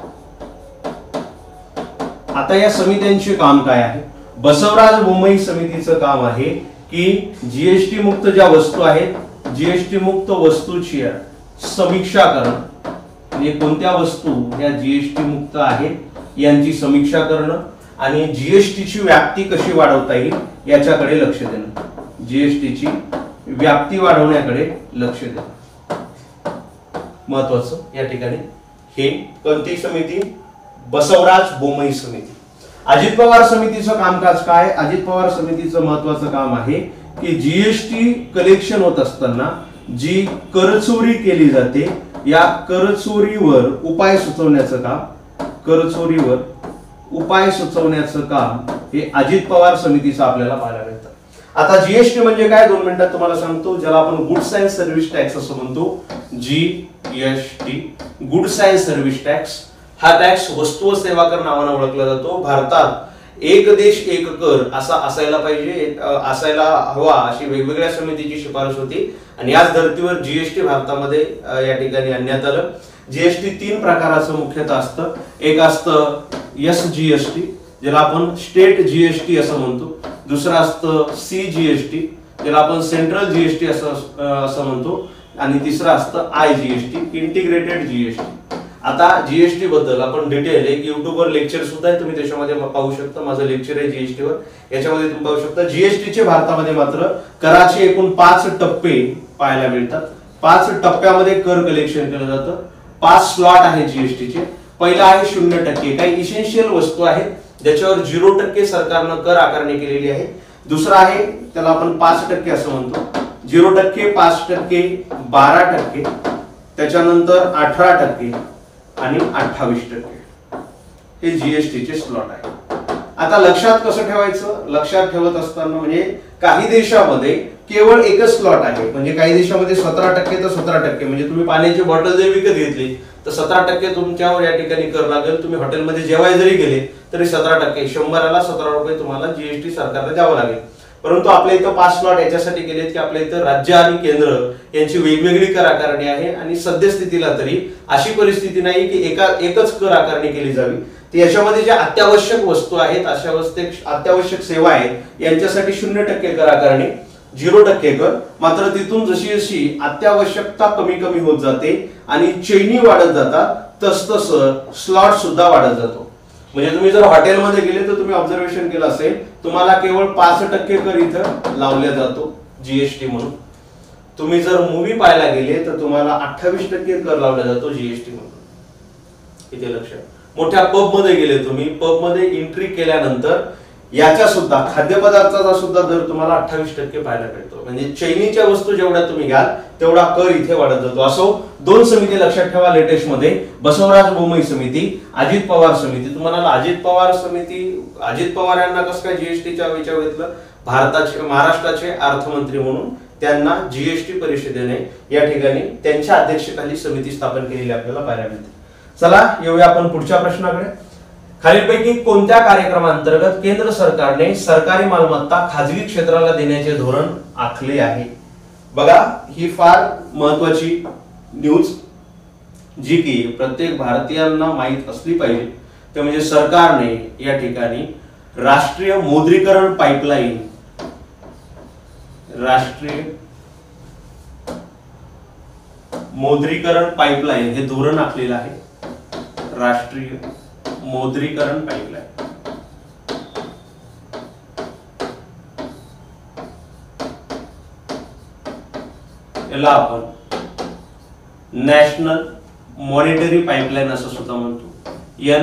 आता या समित्यांचे काम काय आहे? बसवराज बोमई समितीचं काम आहे की जीएसटी मुक्त ज्या वस्तू आहेत, जीएसटी मुक्त वस्तूची समीक्षा करणं, म्हणजे कोणत्या वस्तू या जीएसटी मुक्त आहेत यांची समीक्षा करणं आणि जीएसटीची व्याप्ती कशी वाढवता येईल याच्याकडे लक्ष देणं. जीएसटीची व्याप्ती वाढवण्याकडे लक्ष देणं महत्वाचं. या ठिकाणी हे कोणती समिती? बसवराज बोमई समिती. अजित पवार समितीचं कामकाज काय? अजित पवार समितीचं महत्वाचं काम आहे की जीएसटी कलेक्शन होत असताना जी करचोरी केली जाते या करचोरीवर उपाय सुचवण्याचं काम, करचोरीवर उपाय सुचवण्याचं काम हे अजित पवार समितीचं आपल्याला पाहायला मिळतं. आता जीएसटी म्हणजे काय 2 मिनिटात तुम्हाला सांगतो. ज्याला आपण गुड्स अँड सर्व्हिस टॅक्स असं म्हणतो. GST, goods and service tax. हा टॅक्स वस्तू व सेवा कर नावाने ओळखला जातो. भारतात एक देश एक कर असा असायला पाहिजे, असायला हवा अशी वेगवेगळ्या समितीची शिफारस होती आणि याच धर्तीवर जीएसटी भारतामध्ये या ठिकाणी आणण्यात आलं. जीएसटी 3 प्रकाराचं मुख्यतः असतं. एक असतं एसजीएसटी, ज्याला आपण स्टेट जीएसटी असं म्हणतो. दुसरं असतं सीजीएसटी, ज्याला आपण सेंट्रल जीएसटी असं म्हणतो आणि तिसरं असतं आयजीएसटी, इंटिग्रेटेड जीएसटी. आता जीएसटी बद्दल आपण डिटेल एक युट्यूबवर लेक्चर सुद्धा आहे, तुम्ही त्याच्यामध्ये पाहू शकता. माझं लेक्चर आहे जीएसटी वर, याच्यामध्ये तुम्ही पाहू शकता. जीएसटीचे भारतामध्ये मात्र कराचे एकूण 5 टप्पे पाहायला मिळतात. 5 टप्प्यामध्ये कर कलेक्शन केलं जातं. 5 स्लॉट आहे जीएसटीचे. पहिला आहे 0%. काही इसेन्शियल वस्तू आहेत ज्याच्यावर 0% सरकारनं कर आकारणी केलेली आहे. दुसरा आहे त्याला आपण 5% असं म्हणतो. 0%, 5%, 12%, त्याच्यानंतर 18% आणि 28% हे जीएसटीचे स्लॉट आहे. आता लक्षात कसं ठेवायचं? लक्षात ठेवत असताना म्हणजे काही देशामध्ये केवळ एकच स्लॉट आहे. म्हणजे काही देशामध्ये 17% तर 17%, म्हणजे तुम्ही पाण्याची बॉटल जरी विकत घेतली तर 17% तुमच्यावर या ठिकाणी कर लागेल. तुम्ही हॉटेलमध्ये जेवायला जरी गेले तरी 17%, 100ला 17 रुपये तुम्हाला जीएसटी सरकारला द्यावं लागेल. परंतु आपल्या इथं 5 स्लॉट याच्यासाठी केलेत की आपल्या इथं राज्य आणि केंद्र यांची वेगवेगळी कर आकारणी आहे आणि सद्यस्थितीला तरी अशी परिस्थिती नाही की एकच कर आकारणी केली जावी. याच्यामध्ये ज्या अत्यावश्यक वस्तू आहेत, अत्यावश्यक सेवा आहेत यांच्यासाठी 0% कर आकारणी, 0% कर. मात्र तिथून जशी जशी अत्यावश्यकता कमी कमी होत जाते आणि चैनी वाढत जातात तसतस स्लॉट सुद्धा वाढत जातो. म्हणजे तुम्ही जर हॉटेलमध्ये गेले तर तुम्ही ऑब्झर्वेशन केलं असेल, तुम्हाला केवळ 5% कर इथं लावला जातो जीएसटी म्हणून. तुम्ही जर मूवी पाहायला गेले तर तुम्हाला 28% कर लावला जातो जीएसटी म्हणून. इथे लक्षात. मोठ्या पब मध्ये गेले तुम्ही, पब मध्ये एंट्री केल्यानंतर याच्या सुद्धा खाद्यपदार्थाचा सुद्धा दर तुम्हाला 28% पाहायला मिळतो. म्हणजे चैनीच्या वस्तू जेवढ्या तुम्ही घ्याल तेवढा कर इथे वाढत जातो. असो 2 समिती लक्षात ठेवा लेटेस्ट मध्ये, बसवराज बोमई समिती, अजित पवार समिती. तुम्हाला अजित पवार समिती, अजित पवार यांना कसं काय जीएसटीच्या विचार घेतलं? भारताचे महाराष्ट्राचे अर्थमंत्री म्हणून त्यांना जीएसटी परिषदेने या ठिकाणी त्यांच्या अध्यक्षतेखाली समिती स्थापन केलेली आपल्याला पाहायला मिळते. चला येऊया आपण पुढच्या प्रश्नाकडे. खालीलपैकी कोणत्या कार्यक्रमांतर्गत केंद्र सरकारने सरकारी मालमत्ता खाजगी क्षेत्राला देण्याचे धोरण आखले आहे? बघा, ही फार महत्वाची न्यूज जी की प्रत्येक भारतीयांना माहित असली पाहिजे. ते म्हणजे सरकारने या ठिकाणी राष्ट्रीय मौद्रीकरण पाईपलाईन, राष्ट्रीय मौद्रीकरण पाईपलाईन हे धोरण आखलेलं आहे. राष्ट्रीय मौद्रीकरण पाईपलाईन. याला आपण नॅशनल मॉनिटरी पाईपलाईन असं सुद्धा म्हणतो.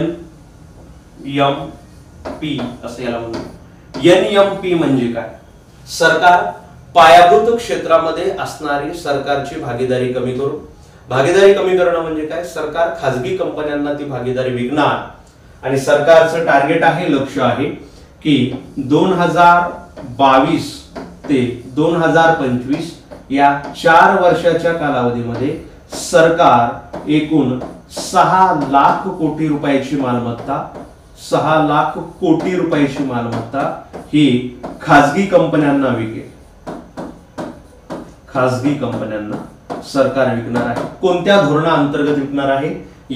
NMP असं याला म्हणतो. NMP म्हणजे काय? सरकार पायाभूत क्षेत्रामध्ये असणारी सरकारची भागीदारी कमी करू. भागीदारी कमी करणं म्हणजे काय? सरकार खाजगी कंपन्यांना ती भागीदारी विकणार आणि सरकारचं टार्गेट आहे, लक्ष्य आहे की 2022 ते 2025 या 4 वर्षाच्या कालावधीमध्ये सरकार एकूण 6 लाख कोटी रुपयाची मालमत्ता, 6 लाख कोटी रुपयाची मालमत्ता ही खाजगी कंपन्यांना विकेल. खाजगी कंपन्यांना सरकार विकणार आहे. कोणत्या धोरणाअंतर्गत विकणार आहे?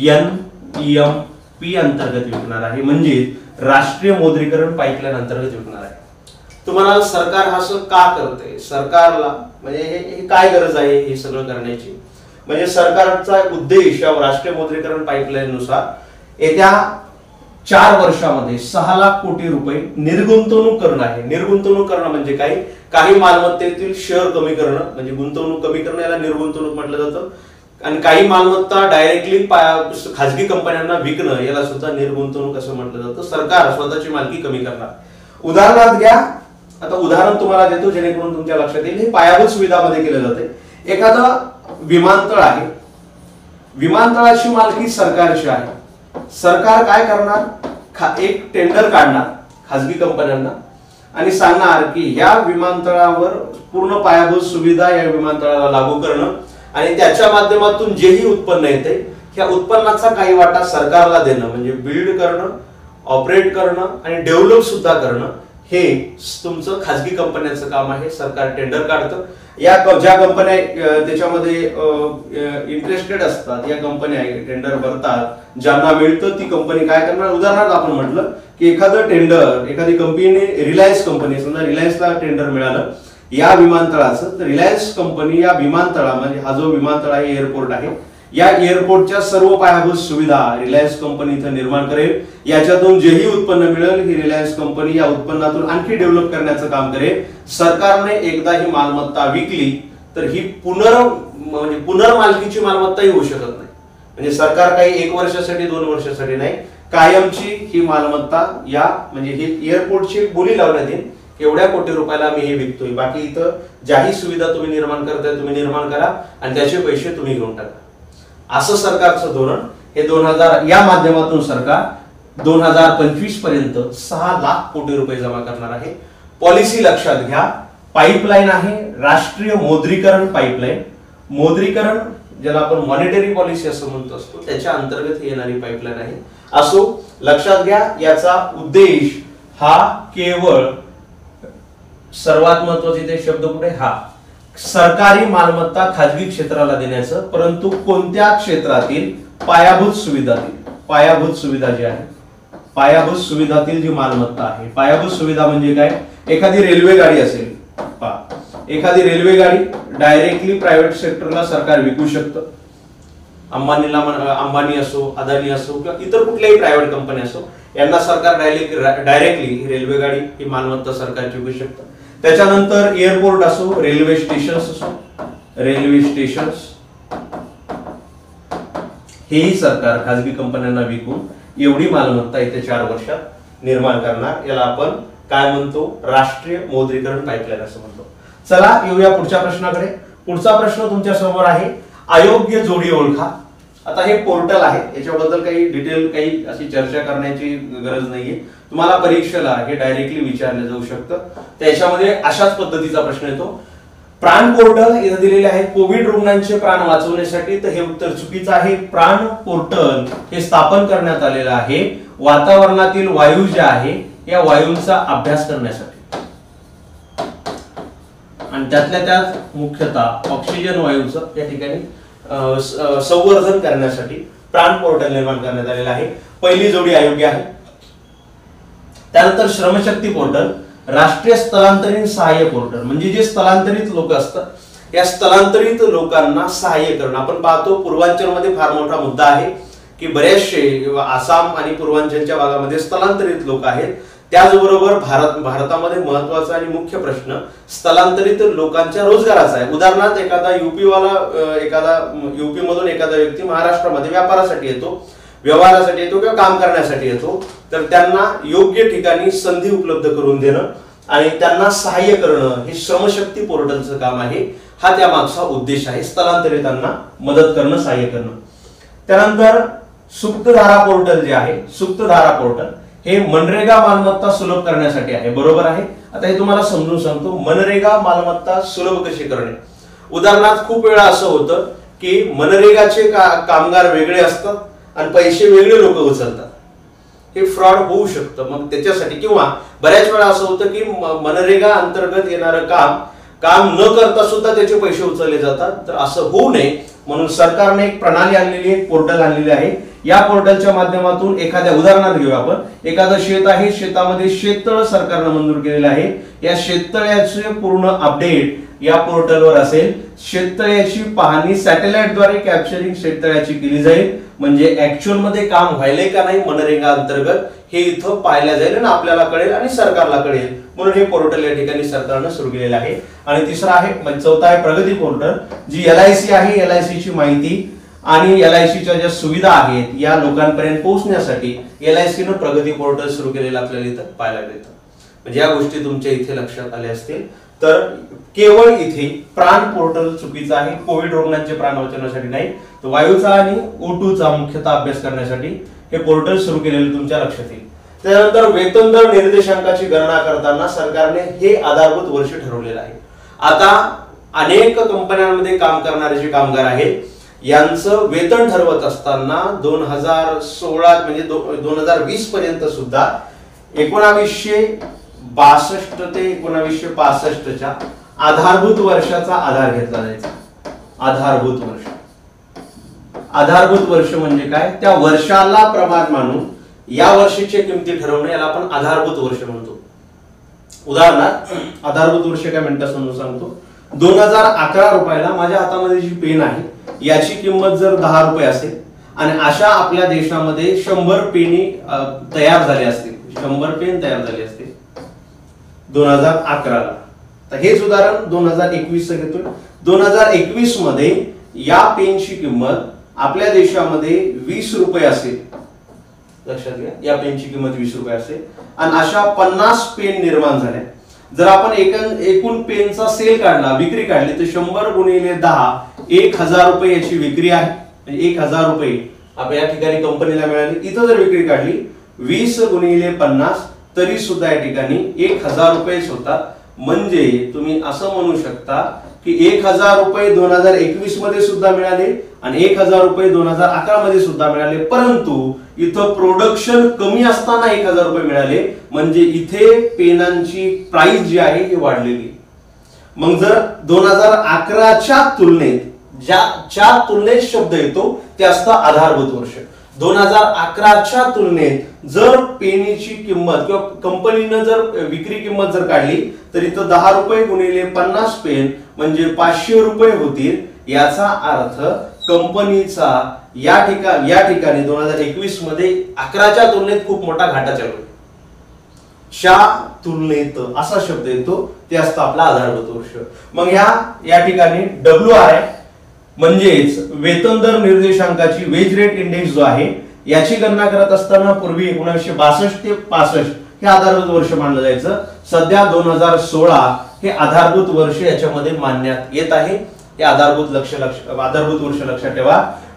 NMP अंतर्गत विकणार आहे, म्हणजे राष्ट्रीय मौद्रीकरण पाईपलाईन अंतर्गत विकणार आहे. तुम्हाला सरकार असं का करते? सरकारला म्हणजे हे काय गरज आहे हे सगळं करण्याची? म्हणजे सरकारचा उद्देश या राष्ट्रीय मौद्रीकरण पाईपलाईन नुसार येत्या 4 वर्षामध्ये 6 लाख कोटी रुपये निर्गुंतवणूक करणं आहे. निर्गुंतवणूक करणं म्हणजे काय? काही मालमत्तेतील शेअर कमी करणं म्हणजे गुंतवणूक कमी करणं, याला निर्गुंतवणूक म्हटलं जातं. आणि काही मालमत्ता डायरेक्टली खाजगी कंपन्यांना विकणं, याला सुद्धा निर्गुंतवणूक असं म्हटलं जातं. सरकार स्वतःची मालकी कमी करणार. उदाहरणार्थ घ्या, आता उदाहरण तुम्हाला देतो जेणेकरून तुमच्या लक्षात येईल. हे पायाभूत सुविधामध्ये केले जाते. एखादं विमानतळ आहे, विमानतळाची मालकी सरकारची आहे. सरकार काय करणार? एक टेंडर काढणार खाजगी कंपन्यांना आणि सांगणार की या विमानतळावर पूर्ण पायाभूत सुविधा या विमानतळाला लागू करणं आणि त्याच्या माध्यमातून जेही उत्पन्न येते त्या उत्पन्नाचा काही वाटा सरकारला देणं, म्हणजे बिल्ड करणं, ऑपरेट करणं आणि डेव्हलप सुद्धा करणं, हे तुमचं खाजगी कंपन्यांचं काम आहे. सरकार टेंडर काढतं. या ज्या कंपन्या त्याच्यामध्ये इंटरेस्टेड असतात, या कंपन्या टेंडर भरतात. ज्यांना मिळतं ती कंपनी काय करणार? उदाहरणार्थ आपण म्हटलं की एखादं टेंडर, एखादी कंपनी, रिलायन्स कंपनी, समजा रिलायन्सला टेंडर मिळालं या विमानतळाचं, तर रिलायन्स कंपनी या विमानतळामध्ये, हा जो विमानतळ आहे एअरपोर्ट आहे, या एअरपोर्टच्या सर्व पायाभूत सुविधा रिलायन्स कंपनी इथं निर्माण करेल. याच्यातून जेही उत्पन्न मिळेल ही रिलायन्स कंपनी या उत्पन्नातून आणखी डेव्हलप करण्याचं काम करेल. सरकारने एकदा ही मालमत्ता विकली तर ही पुनर्मालकीची मालमत्ताही होऊ शकत नाही. म्हणजे सरकार काही 1 वर्षासाठी 2 वर्षासाठी नाही, कायमची ही मालमत्ता या म्हणजे ही एअरपोर्टची बोली लावण्यात येईल. एवढ्या कोटी रुपयाला मी हे विकतोय, बाकी इथं ज्याही सुविधा तुम्ही निर्माण करताय तुम्ही निर्माण करा आणि त्याचे पैसे तुम्ही घेऊन टाका. असं सरकारचं धोरण हे 2000 या माध्यमातून सरकार 2025 पर्यंत 6 लाख कोटी रुपये जमा करणार आहे. पॉलिसी लक्षात घ्या. पाईपलाईन आहे राष्ट्रीय मौद्रीकरण पाईपलाईन. मौद्रीकरण ज्याला आपण मॉनिटरी पॉलिसी असं म्हणतो असतो, त्याच्या अंतर्गत येणारी पाईपलाईन आहे. असो लक्षात घ्या, याचा उद्देश हा केवळ सर्वात महत्वाचा इथे शब्द पुढे हा सरकारी मालमत्ता खाजगी क्षेत्राला देण्याचं, परंतु कोणत्या क्षेत्रातील? पायाभूत सुविधातील. पायाभूत सुविधा जी आहे, पायाभूत सुविधातील जी मालमत्ता आहे. पायाभूत सुविधा म्हणजे काय? एखादी रेल्वे गाडी असेल, एखादी रेल्वे गाडी डायरेक्टली प्रायव्हेट सेक्टरला सरकार विकू शकतं. अंबानी असो, अदानी असो किंवा इतर कुठल्याही प्रायव्हेट कंपनी असो, यांना सरकार डायरेक्टली रेल्वे गाडी ही मालमत्ता सरकारची विकू शकतं. त्याच्यानंतर एअरपोर्ट असो, रेल्वे स्टेशन्स असो, रेल्वे स्टेशन्स हेही सरकार खाजगी कंपन्यांना विकून एवढी मालमत्ता येत्या 4 वर्षात निर्माण करणार. याला आपण काय म्हणतो? राष्ट्रीय मौद्रीकरण पाईपलाईन असं म्हणतो. चला येऊया पुढच्या प्रश्नाकडे. पुढचा प्रश्न तुमच्या समोर आहे, अयोग्य जोडी ओळखा. आता हे पोर्टल आहे, याच्याबद्दल काही डिटेल काही अशी चर्चा करण्याची गरज नाहीये. तुम्हाला परीक्षेला हे डायरेक्टली विचारलं जाऊ शकतं. त्याच्यामध्ये अशाच पद्धतीचा प्रश्न येतो. प्राण पोर्टल इथे दिलेले आहे कोविड रुग्णांचे प्राण वाचवण्यासाठी, तर हे उत्तर चुकीचं आहे. प्राण पोर्टल हे स्थापन करण्यात आलेलं आहे वातावरणातील वायू जे आहे या वायूंचा अभ्यास करण्यासाठी आणि त्यातल्या त्यात मुख्यतः ऑक्सिजन वायूचं या ठिकाणी संवर्धन करण्यासाठी प्राण पोर्टल निर्माण करण्यात आलेलं आहे. पहिली जोडी अयोग्य आहे. त्यानंतर श्रमशक्ती पोर्टल, राष्ट्रीय स्थलांतरित सहाय्य पोर्टल, म्हणजे जे स्थलांतरित लोक असतात या स्थलांतरित लोकांना सहाय्य करणं. आपण पाहतो पूर्वांचलमध्ये फार मोठा मुद्दा आहे की बरेचसे आसाम आणि पूर्वांचलच्या भागामध्ये स्थलांतरित लोक आहेत. त्याचबरोबर भारतामध्ये महत्वाचा आणि मुख्य प्रश्न स्थलांतरित लोकांच्या रोजगाराचा आहे. उदाहरणार्थ एखादा युपी मधून एखादा व्यक्ती महाराष्ट्रामध्ये व्यापारासाठी येतो, व्यवहारासाठी येतो किंवा काम करण्यासाठी येतो, तर त्यांना योग्य ठिकाणी संधी उपलब्ध करून देणं आणि त्यांना सहाय्य करणं हे श्रमशक्ती पोर्टलचं काम आहे. हा त्यामागचा उद्देश आहे, स्थलांतरितांना मदत करणं, सहाय्य करणं. त्यानंतर सुप्तधारा पोर्टल जे आहे, सुप्तधारा पोर्टल हे मनरेगा मालमत्ता सुलभ करण्यासाठी आहे. बरोबर आहे. आता हे तुम्हाला समजून सांगतो, मनरेगा मालमत्ता सुलभ कशी करणे. उदाहरणार्थ खूप वेळा असं होतं की मनरेगाचे कामगार वेगळे असतात आणि पैसे वेगळे लोक उचलतात. हे फ्रॉड होऊ शकतं. मग त्याच्यासाठी किंवा बऱ्याच वेळा असं होतं की मनरेगा अंतर्गत येणारं काम न करता सुद्धा त्याचे पैसे उचलले जातात. तर असं होऊ नये म्हणून सरकारने एक प्रणाली आणलेली, एक पोर्टल आणलेली आहे. या पोर्टलच्या माध्यमातून एखाद्या उदाहरणार्थ घेऊ आपण, एखादं शेत आहे, शेतामध्ये शेततळ सरकारने मंजूर केलेलं आहे. या शेततळ्याचे पूर्ण अपडेट या पोर्टलवर असेल. शेततळ्याची पाहणी सॅटेलाइटद्वारे कॅप्चरिंग शेततळ्याची केली जाईल, म्हणजे ऍक्च्युअल मध्ये काम व्हायलंय का नाही मनरेगा अंतर्गत हे इथं पाहायला जाईल आणि आपल्याला कळेल आणि सरकारला कळेल. म्हणून हे पोर्टल या ठिकाणी सरकारनं सुरू केलेलं आहे. आणि तिसरा आहे, म्हणजे चौथा आहे प्रगती पोर्टल, जी LIC आहे, LIC ची माहिती आणि LIC च्या ज्या सुविधा आहेत या लोकांपर्यंत पोहोचण्यासाठी LIC ने प्रगती पोर्टल सुरू केलेलं आपल्याला इथं पाहायला मिळतं. म्हणजे या गोष्टी तुमच्या इथे लक्षात आल्या असतील. तर केवळ इथे प्राण पोर्टल चुकीचं आहे, कोविड रुग्णांचे प्राण वाचवण्यासाठी नाही, तर वायूचा आणि O2 चा मुख्यतः अभ्यास करण्यासाठी हे पोर्टल सुरू केलेलं तुमच्या लक्षात येईल. त्यानंतर वेतन दर निर्देशांकाची गणना करताना सरकारने हे आधारभूत वर्ष ठरवलेलं आहे. आता अनेक कंपन्यांमध्ये काम करणारे जे कामगार आहेत यांचं वेतन ठरवत असताना 2016 म्हणजे 2020 पर्यंत सुद्धा 1962 ते 1965च्या आधारभूत वर्षाचा आधार घेतला जायचा. आधारभूत वर्ष, आधारभूत वर्ष म्हणजे काय, त्या वर्षाला प्रमाण मानून या वर्षीची किमती ठरवणे याला आपण आधारभूत वर्ष म्हणतो. उदाहरणार्थ आधारभूत वर्ष काय म्हणतात समजून सांगतो. 2011 रुपयाला माझ्या हातामध्ये जी पेन आहे याची किंमत जर 10 रुपये असेल आणि अशा आपल्या देशामध्ये 100 पेनी तयार झाले असतील, 100 पेन तयार झाले असतील 2011 ला. तर हेच उदाहरण 2021 चं घेतोय. 2021 मध्ये या पेनची किंमत आपल्या देशामध्ये 20 रुपये असेल. लक्षात घ्या, या पेनची किंमत 20 रुपये असेल आणि अशा 50 पेन निर्माण झाल्या. जर आपण एकूण पेनचा सेल काढला, विक्री काढली, तर 100 गुणिले 10 1000 रुपये याची विक्री आहे. म्हणजे 1000 रुपये आपण या ठिकाणी कंपनीला मिळाली. इथं जर विक्री काढली 20 गुणिले 50 तरी सुद्धा या ठिकाणी 1000 रुपयेच होतात. म्हणजे तुम्ही असं म्हणू शकता की 1000 रुपये 2021 मध्ये सुद्धा मिळाले आणि 1000 रुपये 2011 मध्ये सुद्धा मिळाले, परंतु इथं प्रोडक्शन कमी असताना 1000 रुपये मिळाले. म्हणजे इथे पेनांची प्राइस जी आहे ही वाढलेली. मग जर 2011च्या तुलनेत ज्या तुलनेत शब्द येतो ते असतं आधारभूत वर्ष. 2011च्या तुलनेत जर पेनीची किंमत किंवा कंपनीनं जर विक्री किंमत जर काढली तर इथं 10 रुपये गुणिले 50 पेन म्हणजे 500 रुपये होतील. याचा अर्थ कंपनीचा या ठिकाणी 2021 मध्ये 11च्या तुलनेत खूप मोठा घाटा चालू आहे. च्या तुलनेत असा शब्द येतो ते असतं आपला आधारभूत वर्ष. मग या ठिकाणी WRI म्हणजेच वेतन दर निर्देशांकाची वेज रेट इंडेक्स जो आहे याची गणना करत असताना पूर्वी 1962 ते 65 हे आधारभूत वर्ष मानलं जायचं. सध्या 2016 हे आधारभूत वर्ष याच्यामध्ये मानण्यात येत आहे. हे आधारभूत वर्ष लक्षात ठेवा.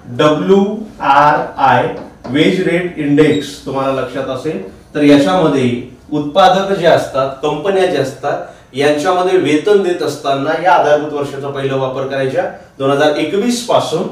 WRI वेज रेट इंडेक्स तुम्हाला लक्षात असेल तर याच्यामध्ये उत्पादक जे असतात, कंपन्या ज्या असतात यांच्यामध्ये वेतन देत असताना या आधारभूत वर्षाचा पहिला वापर करायचा. 2021 पासून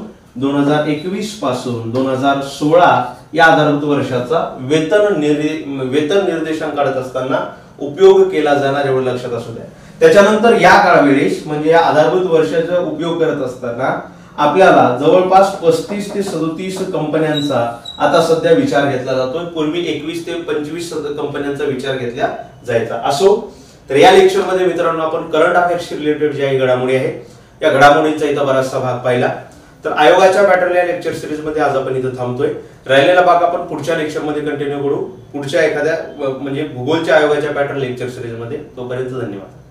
2016 या आधारभूत वर्षाचा वेतन निर्देशांक काढत असताना उपयोग केला जाणार एवढं लक्षात असू द्या. त्याच्यानंतर या काळवेळेस म्हणजे या आधारभूत वर्षाचा उपयोग करत असताना आपल्याला जवळपास 35 ते 37 कंपन्यांचा आता सध्या विचार घेतला जातोय. पूर्वी 21 ते 25 कंपन्यांचा विचार घेतला जायचा. असो, तर या लेक्चर मध्ये मित्रांनो आपण करंट अफेअर्सशी रिलेटेड ज्या घडामोडी आहे या घडामोडींचा इथं बराचसा भाग पाहिला. तर आयोगाच्या पॅटर्न या लेक्चर सिरीज मध्ये आज आपण इथं थांबतोय. राहिलेला भाग आपण पुढच्या लेक्चर मध्ये कंटिन्यू करू, पुढच्या एखाद्या म्हणजे भूगोलच्या आयोगाच्या पॅटर्न लेक्चर सिरीज मध्ये. तोपर्यंत धन्यवाद.